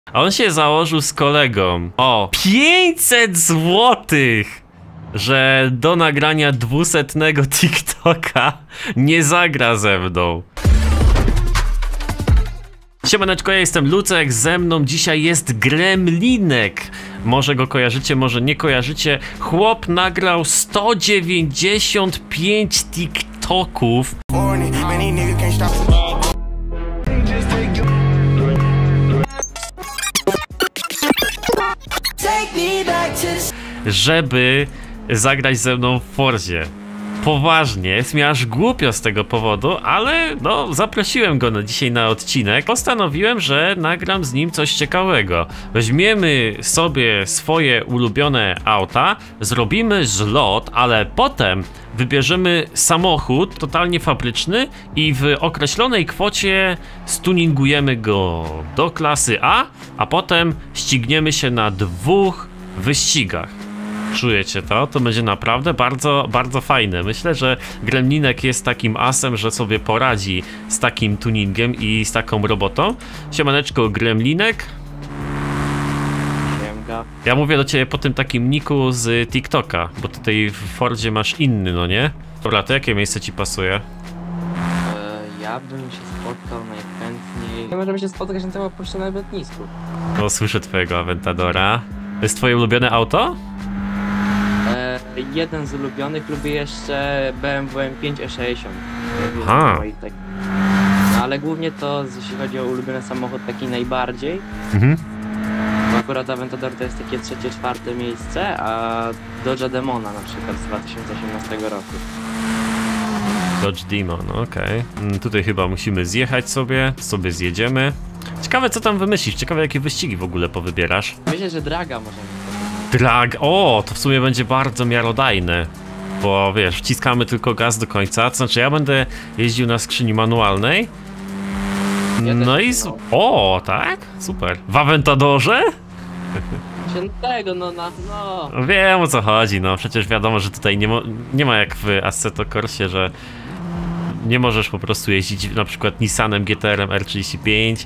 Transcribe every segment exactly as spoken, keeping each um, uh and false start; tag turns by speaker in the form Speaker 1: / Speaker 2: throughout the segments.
Speaker 1: A on się założył z kolegą. O, pięćset złotych! Że do nagrania dwusetnego TikToka nie zagra ze mną. Siemaneczko, ja jestem Lucek, ze mną dzisiaj jest Gremlinek. Może go kojarzycie, może nie kojarzycie. Chłop nagrał sto dziewięćdziesiąt pięć TikToków. Żeby zagrać ze mną w Forzie. Poważnie, jest mi aż głupio z tego powodu, ale no zaprosiłem go na dzisiaj na odcinek. Postanowiłem, że nagram z nim coś ciekawego. Weźmiemy sobie swoje ulubione auta, zrobimy zlot, ale potem wybierzemy samochód totalnie fabryczny i w określonej kwocie stuningujemy go do klasy A, a potem ścigniemy się na dwóch wyścigach. Czujecie to? To będzie naprawdę bardzo, bardzo fajne. Myślę, że Gremlinek jest takim asem, że sobie poradzi z takim tuningiem i z taką robotą. Siemaneczko, Gremlinek.
Speaker 2: Siemka.
Speaker 1: Ja mówię do ciebie po tym takim niku z TikToka, bo tutaj w Fordzie masz inny, no nie? Dobra, to jakie miejsce ci pasuje?
Speaker 2: E, ja bym się spotkał najchętniej... Nie możemy się spotkać na tym opuszczonym lotnisku.
Speaker 1: No, słyszę twojego Aventadora. To jest twoje ulubione auto?
Speaker 2: E, jeden z ulubionych, lubię jeszcze B M W M pięć E sześćdziesiąt.
Speaker 1: Aha.
Speaker 2: Tak. No, ale głównie to, jeśli chodzi o ulubiony samochód, taki najbardziej.
Speaker 1: Mhm.
Speaker 2: Bo akurat Aventador to jest takie trzecie, czwarte miejsce, a Dodge Demona na przykład z dwa tysiące osiemnastego roku.
Speaker 1: Dodge Demon, okej. Okay. Tutaj chyba musimy zjechać sobie, sobie zjedziemy. Ciekawe co tam wymyślisz, ciekawe jakie wyścigi w ogóle powybierasz.
Speaker 2: Myślę, że Draga możemy.
Speaker 1: Drag, o, to w sumie będzie bardzo miarodajne. Bo wiesz, wciskamy tylko gaz do końca, to znaczy ja będę jeździł na skrzyni manualnej.
Speaker 2: Ja
Speaker 1: No i...
Speaker 2: no.
Speaker 1: O, tak? Super. W Aventadorze?
Speaker 2: Tego, no, na, no.
Speaker 1: Wiem o co chodzi, no przecież wiadomo, że tutaj nie, mo nie ma jak w Assetto Corsie, że nie możesz po prostu jeździć na przykład Nissanem G T R-em R trzydzieści pięć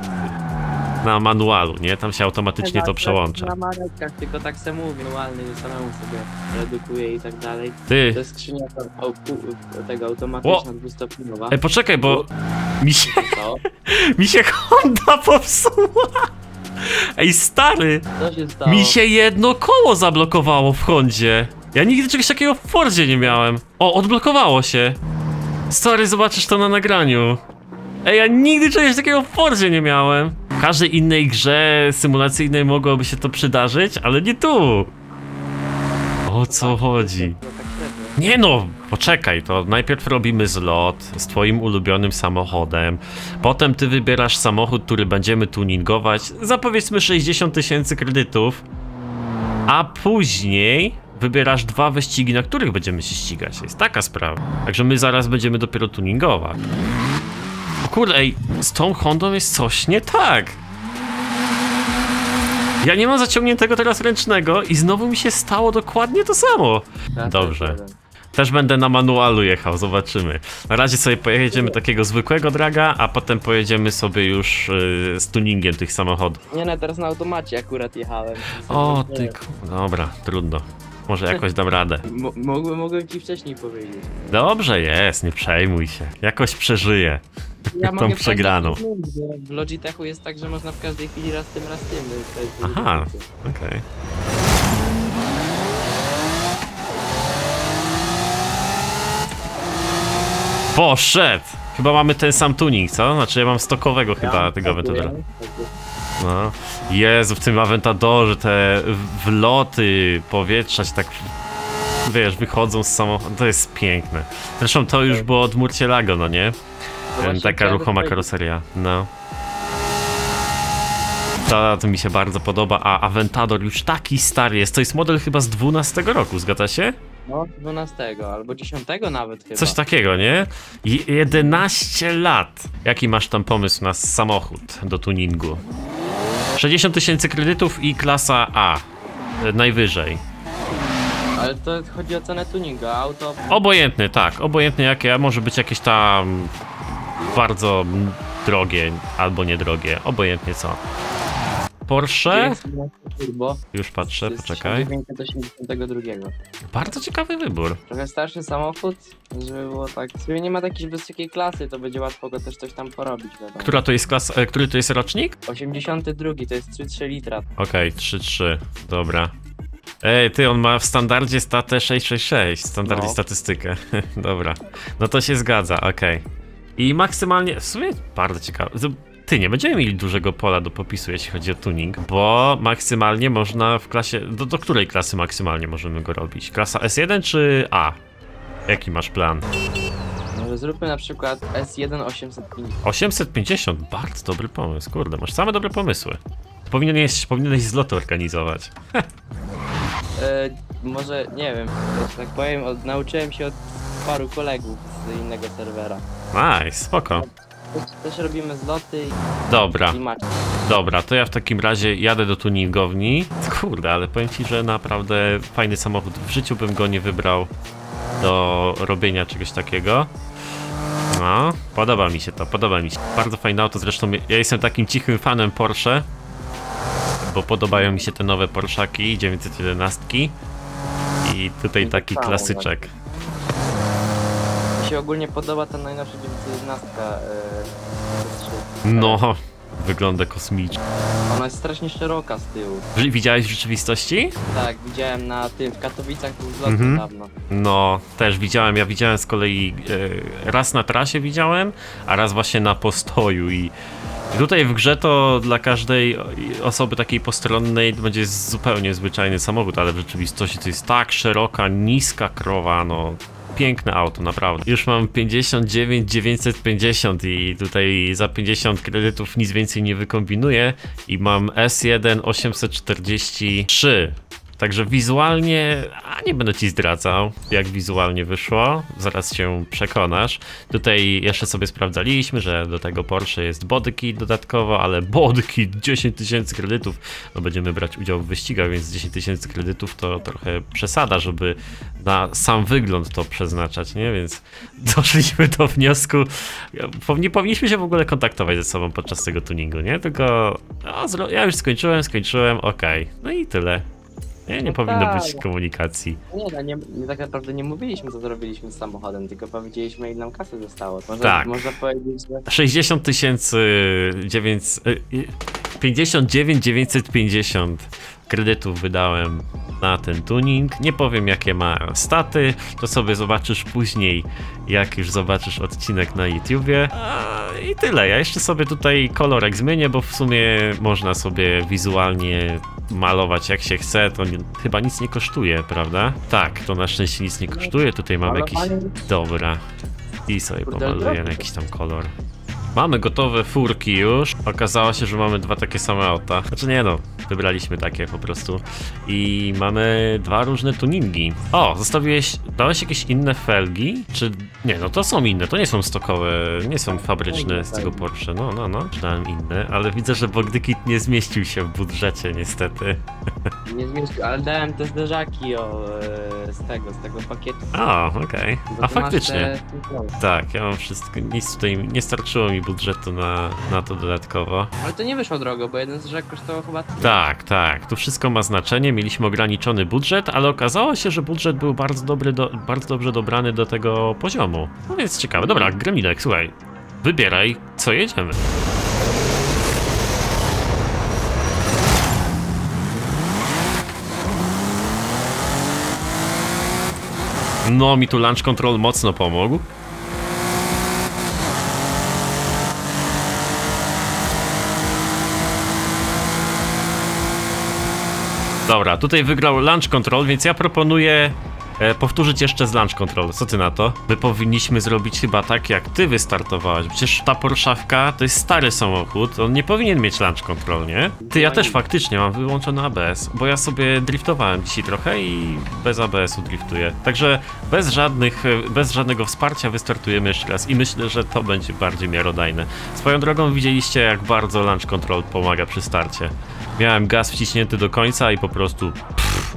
Speaker 1: na manualu, nie? Tam się automatycznie to przełącza.
Speaker 2: Na manetkach, tylko tak se mówi, manualny, samemu sobie redukuje i tak dalej.
Speaker 1: Ty.
Speaker 2: To jest skrzynia tego automatyczna dwustopniowa.
Speaker 1: Ej, poczekaj, bo mi się,
Speaker 2: Co?
Speaker 1: mi się Honda popsuła. Ej, stary,
Speaker 2: Co się stało?
Speaker 1: mi się jedno koło zablokowało w Hondzie. Ja nigdy czegoś takiego w Fordzie nie miałem. O, odblokowało się. Stary, zobaczysz to na nagraniu. Ej, ja nigdy czegoś takiego w Fordzie nie miałem. W każdej innej grze symulacyjnej mogłoby się to przydarzyć, ale nie tu. O co chodzi?
Speaker 2: No tak średnio.
Speaker 1: Nie no, poczekaj, to najpierw robimy zlot z twoim ulubionym samochodem. Potem ty wybierasz samochód, który będziemy tuningować za powiedzmy sześćdziesiąt tysięcy kredytów. A później wybierasz dwa wyścigi, na których będziemy się ścigać. Jest taka sprawa. Także my zaraz będziemy dopiero tuningować. O kurde, ej, z tą Hondą jest coś nie tak. Ja nie mam zaciągniętego teraz ręcznego i znowu mi się stało dokładnie to samo. Dobrze. Też będę na manualu jechał, zobaczymy. Na razie sobie pojedziemy takiego zwykłego draga, a potem pojedziemy sobie już yy, z tuningiem tych samochodów.
Speaker 2: Nie, no teraz na automacie akurat jechałem.
Speaker 1: O ty, dobra, trudno. Może jakoś dam radę.
Speaker 2: M mogłem, mogłem ci wcześniej powiedzieć.
Speaker 1: Dobrze jest, nie przejmuj się. Jakoś przeżyję
Speaker 2: Ja
Speaker 1: tą
Speaker 2: mogę
Speaker 1: przegraną.
Speaker 2: W Logitechu jest tak, że można w każdej chwili raz tym, raz tym. To jest
Speaker 1: Aha, okej. Okay. Poszedł! Chyba mamy ten sam tuning, co? Znaczy ja mam stokowego ja chyba tego Aventadora. No. Jezu, w tym Aventadorze te wloty powietrza się tak, wiesz, wychodzą z samochodu. To jest piękne. Zresztą to już było od Murcielago, no nie? No taka ruchoma karoseria, no. To, to mi się bardzo podoba, a Aventador już taki stary jest. To jest model chyba z dwunastego roku, zgadza się?
Speaker 2: No, dwunastego albo dziesiątego nawet chyba.
Speaker 1: Coś takiego, nie? jedenaście lat. Jaki masz tam pomysł na samochód do tuningu? sześćdziesiąt tysięcy kredytów i klasa A. Najwyżej.
Speaker 2: Ale to chodzi o cenę tuninga, auto...
Speaker 1: Obojętny, tak. Obojętny jakie, może być jakieś tam bardzo drogie albo niedrogie. Obojętnie co. Porsche?
Speaker 2: Turbo.
Speaker 1: Już patrzę,
Speaker 2: z
Speaker 1: poczekaj.
Speaker 2: tysiąc dziewięćset osiemdziesiątego drugiego.
Speaker 1: Bardzo ciekawy wybór.
Speaker 2: Trochę starszy samochód, żeby było tak. Sobie nie ma takiej wysokiej klasy, to będzie łatwo go też coś tam porobić, wiadomo.
Speaker 1: Która to jest klasa, e, który to jest rocznik?
Speaker 2: osiemdziesiąty drugi to jest trzy przecinek trzy litra.
Speaker 1: Okej, trzy trzy, dobra. Ej, ty, on ma w standardzie statę sześć sześć sześć, w standardzie
Speaker 2: No.
Speaker 1: statystykę. Dobra, no to się zgadza, okej. I maksymalnie, w sumie bardzo ciekawe. Ty, nie będziemy mieli dużego pola do popisu, jeśli chodzi o tuning, bo maksymalnie można w klasie... Do, do której klasy maksymalnie możemy go robić? Klasa S jeden czy A? Jaki masz plan?
Speaker 2: Może zróbmy na przykład S jeden osiemset pięćdziesiąt.
Speaker 1: osiemset pięćdziesiąt, bardzo dobry pomysł, kurde, masz same dobre pomysły. Powinieneś, powinieneś zloty organizować.
Speaker 2: E, może, nie wiem, że tak powiem, od, nauczyłem się od paru kolegów z innego serwera.
Speaker 1: Nice, spoko.
Speaker 2: Też, też robimy zloty i,
Speaker 1: Dobra.
Speaker 2: i macie.
Speaker 1: Dobra, to ja w takim razie jadę do tuningowni. Kurde, ale powiem ci, że naprawdę fajny samochód. W życiu bym go nie wybrał do robienia czegoś takiego. No, podoba mi się to, podoba mi się. Bardzo fajne auto, zresztą ja jestem takim cichym fanem Porsche, bo podobają mi się te nowe Porszaki dziewięćset jedenaście i tutaj taki klasyczek.
Speaker 2: Mi się ogólnie podoba ta najnowsza dziewięćset jedenaście. E,
Speaker 1: No, wygląda kosmicznie.
Speaker 2: Ona jest strasznie szeroka z tyłu.
Speaker 1: Widziałeś w rzeczywistości?
Speaker 2: Tak, widziałem na tym, w Katowicach był zlot
Speaker 1: Mhm.
Speaker 2: niedawno.
Speaker 1: No, też widziałem, ja widziałem z kolei e, raz na trasie widziałem, a raz właśnie na postoju i tutaj w grze to dla każdej osoby takiej postronnej będzie zupełnie zwyczajny samochód, ale w rzeczywistości to jest tak szeroka, niska krowa, no piękne auto, naprawdę. Już mam pięćdziesiąt dziewięć dziewięćset pięćdziesiąt i tutaj za pięćdziesiąt kredytów nic więcej nie wykombinuję i mam S jeden osiemset czterdzieści trzy. Także wizualnie, a nie będę ci zdradzał, jak wizualnie wyszło, zaraz się przekonasz. Tutaj jeszcze sobie sprawdzaliśmy, że do tego Porsche jest bodykit dodatkowo, ale bodykit dziesięć tysięcy kredytów, no będziemy brać udział w wyścigach, więc dziesięć tysięcy kredytów to trochę przesada, żeby na sam wygląd to przeznaczać, nie? Więc doszliśmy do wniosku, nie powinniśmy się w ogóle kontaktować ze sobą podczas tego tuningu, nie? Tylko, no, ja już skończyłem, skończyłem, okej, okay. No i tyle. Nie, nie
Speaker 2: No
Speaker 1: powinno
Speaker 2: tak.
Speaker 1: być komunikacji.
Speaker 2: Nie, no, nie, nie, tak naprawdę nie mówiliśmy, co zrobiliśmy z samochodem, tylko powiedzieliśmy, ile nam kasy zostało. Można,
Speaker 1: Tak.
Speaker 2: można powiedzieć, że...
Speaker 1: sześćdziesiąt tysięcy dziewięćset... pięćdziesiąt dziewięć dziewięćset pięćdziesiąt kredytów wydałem na ten tuning. Nie powiem, jakie ma staty, to sobie zobaczysz później, jak już zobaczysz odcinek na YouTubie. A, i tyle. Ja jeszcze sobie tutaj kolorek zmienię, bo w sumie można sobie wizualnie malować jak się chce, to nie, chyba nic nie kosztuje, prawda? Tak, to na szczęście nic nie kosztuje. Tutaj mam jakiś... Dobra. I sobie pomaluję na jakiś tam kolor. Mamy gotowe furki już. Okazało się, że mamy dwa takie same auta. Znaczy nie no, wybraliśmy takie po prostu. I mamy dwa różne tuningi. O, zostawiłeś, dałeś jakieś inne felgi? Czy, nie no to są inne, to nie są stokowe, nie są fabryczne z tego Porsche. No, no, no, dałem inne, ale widzę, że bodykit nie zmieścił się w budżecie niestety.
Speaker 2: Nie zmieścił, ale dałem te zderzaki o, e, z tego, z tego pakietu.
Speaker 1: O, okej. Okay.
Speaker 2: Bo
Speaker 1: A
Speaker 2: ty masz
Speaker 1: faktycznie.
Speaker 2: te-
Speaker 1: Tak, ja mam wszystko, nic tutaj, nie starczyło mi budżetu na, na to dodatkowo.
Speaker 2: Ale to nie wyszło drogo, bo jeden zderzak kosztował chyba...
Speaker 1: Tak, tak, tu wszystko ma znaczenie, mieliśmy ograniczony budżet, ale okazało się, że budżet był bardzo dobry, do, bardzo dobrze dobrany do tego poziomu. No więc ciekawe. Dobra, Gremlek, słuchaj, wybieraj, co jedziemy. No, mi tu launch control mocno pomógł. Dobra, tutaj wygrał Launch Control, więc ja proponuję e, powtórzyć jeszcze z Launch Control. Co ty na to? My powinniśmy zrobić chyba tak, jak ty wystartowałeś. Przecież ta Porszawka to jest stary samochód, on nie powinien mieć Launch Control, nie? Ty, ja też faktycznie mam wyłączony A B S, bo ja sobie driftowałem dzisiaj trochę i bez A B S-u driftuję. Także bez żadnych, bez żadnego wsparcia wystartujemy jeszcze raz i myślę, że to będzie bardziej miarodajne. Swoją drogą widzieliście, jak bardzo Launch Control pomaga przy starcie. Miałem gaz wciśnięty do końca i po prostu... Pff.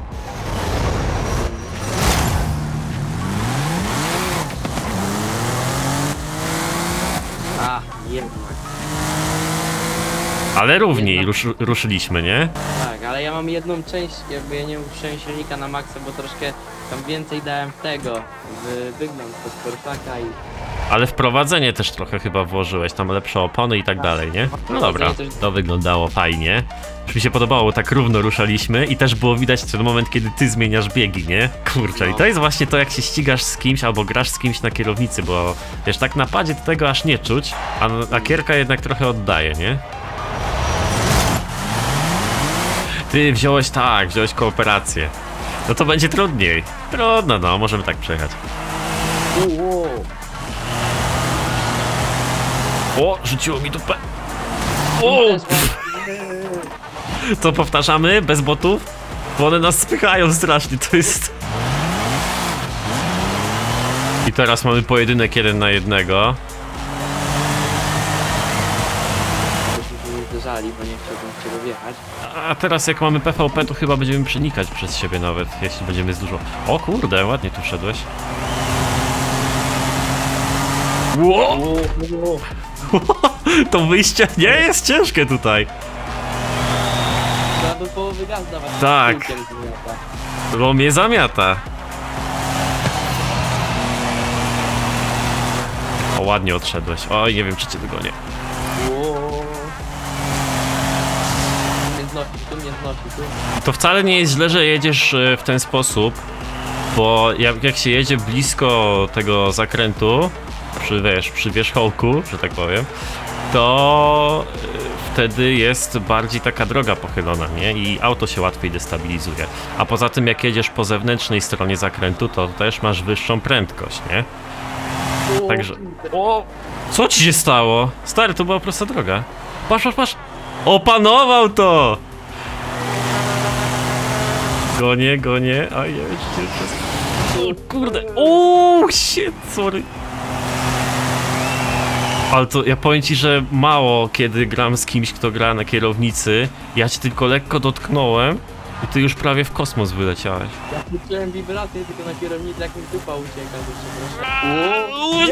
Speaker 2: A, jednak.
Speaker 1: Ale równiej
Speaker 2: Jedna-
Speaker 1: rusz, ruszyliśmy, nie?
Speaker 2: Tak, ale ja mam jedną część, jakby ja nie użyłem silnika na maksa, bo troszkę tam więcej dałem tego, w wygląd pod Sportaka i...
Speaker 1: Ale wprowadzenie też trochę chyba włożyłeś, tam lepsze opony i tak dalej, nie? No dobra, to wyglądało fajnie. Już mi się podobało, bo tak równo ruszaliśmy i też było widać ten moment, kiedy ty zmieniasz biegi, nie? Kurczę, i to jest właśnie to, jak się ścigasz z kimś albo grasz z kimś na kierownicy, bo wiesz, tak na padzie to tego aż nie czuć, a, a kierka jednak trochę oddaje, nie? Ty wziąłeś tak, wziąłeś kooperację. No to będzie trudniej. Trudno, no, możemy tak przejechać.
Speaker 2: Wow.
Speaker 1: O, rzuciło mi dupę. O! To powtarzamy, bez botów? Bo one nas spychają strasznie, to jest... I teraz mamy pojedynek jeden na jednego.
Speaker 2: Byśmy nie zderzali, bo nie chciałbym w ciebie wjechać.
Speaker 1: A teraz jak mamy P V P, to chyba będziemy przenikać przez siebie nawet, jeśli będziemy z dużo... O kurde, ładnie tu szedłeś. Ło! To wyjście nie jest ciężkie tutaj.
Speaker 2: Trzeba do połowy gaz dawać.
Speaker 1: Tak.
Speaker 2: Kółkiem zmiata.
Speaker 1: Bo mnie zamiata. O, ładnie odszedłeś. Oj, nie wiem, czy cię dogonię.
Speaker 2: Wow. Tu mnie znosi, tu mnie znosi, tu.
Speaker 1: To wcale nie jest źle, że jedziesz e, w ten sposób, bo jak, jak się jedzie blisko tego zakrętu, przy, wiesz, przy wierzchołku, że tak powiem, to e, wtedy jest bardziej taka droga pochylona, nie? I auto się łatwiej destabilizuje. A poza tym, jak jedziesz po zewnętrznej stronie zakrętu, to też masz wyższą prędkość, nie?
Speaker 2: O,
Speaker 1: Także...
Speaker 2: kurde.
Speaker 1: O! Co ci się stało? Stary, to była prosta droga. Patrz, patrz, patrz! Opanował to! Gonię, gonię. Oj, ja już O kurde. O, shit, sorry. Ale to ja powiem ci, że mało kiedy gram z kimś, kto gra na kierownicy. Ja cię tylko lekko dotknąłem i ty już prawie w kosmos wyleciałeś.
Speaker 2: Ja poczułem wibrację tylko na kierownicy, jak mi dupa ucieka.
Speaker 1: O,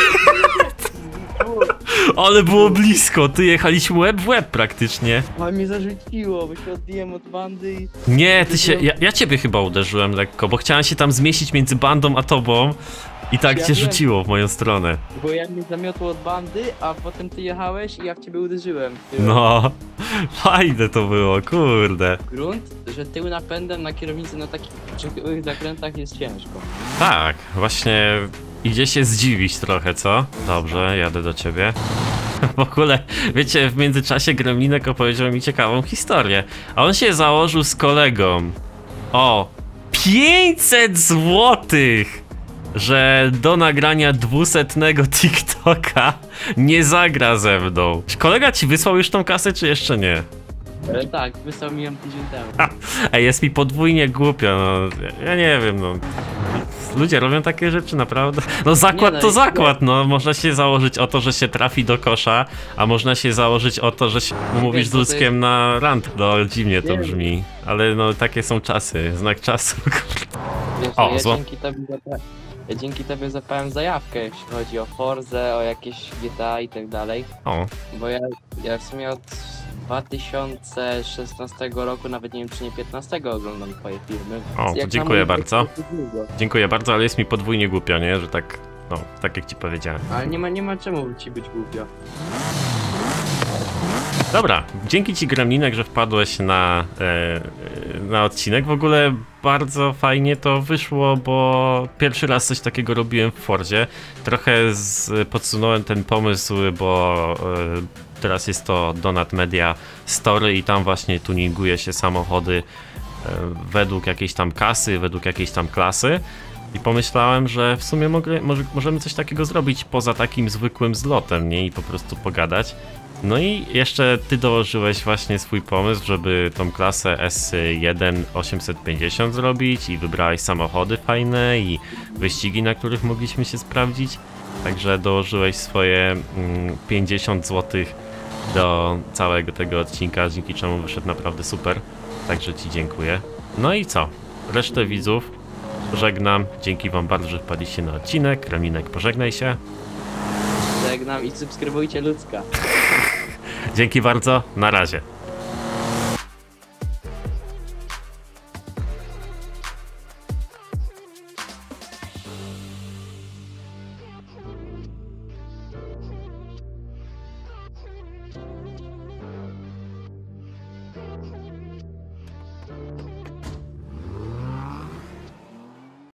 Speaker 1: ale było blisko, ty jechaliśmy łeb w łeb praktycznie.
Speaker 2: Ale mnie zarzuciło, bo się odbiłem od bandy i...
Speaker 1: Nie, ty się, ja, ja ciebie chyba uderzyłem lekko, bo chciałem się tam zmieścić między bandą a tobą i tak
Speaker 2: Ja
Speaker 1: cię
Speaker 2: wiem.
Speaker 1: rzuciło w moją stronę.
Speaker 2: Bo ja mnie zamiotło od bandy, a potem ty jechałeś i ja w ciebie uderzyłem. Tyłem.
Speaker 1: No, fajne to było, kurde.
Speaker 2: Grunt, że tył napędem na kierownicy na takich ciągłych zakrętach jest ciężko.
Speaker 1: Tak, właśnie idzie się zdziwić trochę, co? Dobrze, jadę do ciebie. W ogóle, wiecie, w międzyczasie Gremlinek opowiedział mi ciekawą historię. A on się założył z kolegą. O, pięćset złotych! Że do nagrania dwusetnego TikToka nie zagra ze mną. Czy kolega ci wysłał już tą kasę, czy jeszcze nie?
Speaker 2: Ale tak, wysłał mi ją tydzień temu.
Speaker 1: Ej, jest mi podwójnie głupio, no. Ja nie wiem, no. Ludzie robią takie rzeczy, naprawdę. No zakład
Speaker 2: Nie, no
Speaker 1: to
Speaker 2: i-
Speaker 1: zakład, no. Można się założyć o to, że się trafi do kosza, a można się założyć o to, że się umówisz z
Speaker 2: to to
Speaker 1: Luckiem na rand. No dziwnie to
Speaker 2: Wiem.
Speaker 1: brzmi. Ale no takie są czasy, znak czasu.
Speaker 2: Wiesz,
Speaker 1: O,
Speaker 2: ja,
Speaker 1: zło-
Speaker 2: dzięki tobie zapa- ja dzięki tobie zapałem zajawkę, jeśli chodzi o Forzę, o jakieś G T A i tak dalej.
Speaker 1: O,
Speaker 2: Bo ja, ja w sumie od dwa tysiące szesnastego roku, nawet nie wiem czy nie piętnastego oglądam twoje filmy.
Speaker 1: O, to
Speaker 2: Jak na
Speaker 1: dziękuję
Speaker 2: mój
Speaker 1: bardzo.
Speaker 2: wiek to długo.
Speaker 1: dziękuję bardzo, ale jest mi podwójnie głupio, nie? Że tak, no, tak jak ci powiedziałem.
Speaker 2: Ale nie ma, nie ma czemu ci być głupio.
Speaker 1: Dobra, dzięki ci Gremlinek, że wpadłeś na, e, na odcinek. W ogóle bardzo fajnie to wyszło, bo pierwszy raz coś takiego robiłem w Fordzie. Trochę z, podsunąłem ten pomysł, bo e, teraz jest to Donut Media Story i tam właśnie tuninguje się samochody e, według jakiejś tam kasy, według jakiejś tam klasy. I pomyślałem, że w sumie mogę, może, możemy coś takiego zrobić poza takim zwykłym zlotem, nie? I po prostu pogadać. No i jeszcze ty dołożyłeś właśnie swój pomysł, żeby tą klasę S jeden osiemset pięćdziesiąt zrobić i wybrałeś samochody fajne i wyścigi, na których mogliśmy się sprawdzić. Także dołożyłeś swoje mm, pięćdziesiąt złotych do całego tego odcinka, dzięki czemu wyszedł naprawdę super. Także ci dziękuję. No i co? Resztę widzów żegnam. Dzięki wam bardzo, że wpadliście na odcinek. Gremlinek, pożegnaj się.
Speaker 2: Żegnam i subskrybujcie Ludzka.
Speaker 1: Dzięki bardzo, na razie.